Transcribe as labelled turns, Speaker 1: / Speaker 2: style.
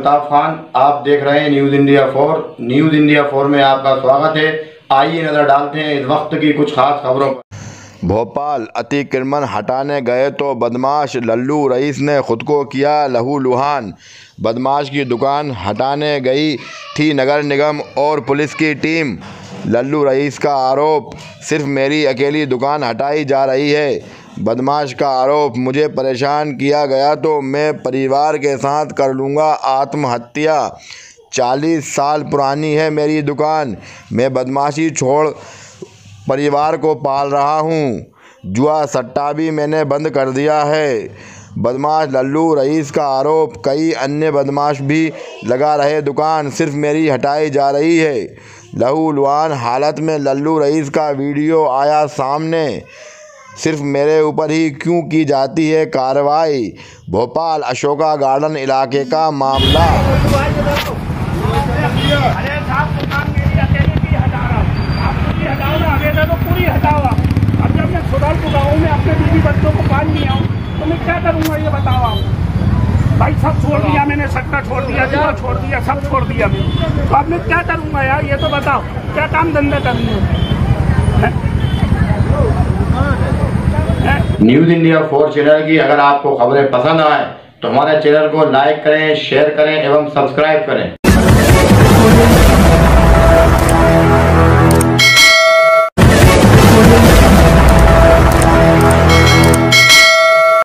Speaker 1: अल्ताफ खान, आप देख रहे हैं न्यूज़ इंडिया 4। न्यूज़ इंडिया 4 में आपका स्वागत है। आइए नज़र डालते हैं इस वक्त की कुछ खास खबरों पर।
Speaker 2: भोपाल अतिक्रमण हटाने गए तो बदमाश लल्लू रईस ने खुद को किया लहूलुहान। बदमाश की दुकान हटाने गई थी नगर निगम और पुलिस की टीम। लल्लू रईस का आरोप, सिर्फ मेरी अकेली दुकान हटाई जा रही है। बदमाश का आरोप, मुझे परेशान किया गया तो मैं परिवार के साथ कर लूँगा आत्महत्या। 40 साल पुरानी है मेरी दुकान, मैं बदमाशी छोड़ परिवार को पाल रहा हूँ। जुआ सट्टा भी मैंने बंद कर दिया है। बदमाश लल्लू रईस का आरोप, कई अन्य बदमाश भी लगा रहे दुकान, सिर्फ मेरी हटाई जा रही है। लहूलुहान हालत में लल्लू रईस का वीडियो आया सामने, सिर्फ मेरे ऊपर ही क्यों की जाती है कार्रवाई। भोपाल अशोका गार्डन इलाके का मामला।
Speaker 3: अरे साहब, दुकान मेरी अकेले की हटा रहा हूँ, आप पूरी हटाओ ना, हमें तो पूरी हटाओ। अब जब मैं सुधार चुका हूँ, मैं अपने बीवी बच्चों को पाल नहीं आऊँ तो मैं क्या करूँगा ये बताओ आप। भाई सब छोड़ दिया मैंने, सट्टा छोड़ दिया, जुआ छोड़ दिया, सब छोड़ दिया मैं, तो अब मैं क्या करूँगा यार, ये तो बताओ क्या काम धंधा करूँगा।
Speaker 1: न्यूज़ इंडिया 4 चैनल की अगर आपको खबरें पसंद आए तो हमारे चैनल को लाइक करें, शेयर करें एवं सब्सक्राइब करें।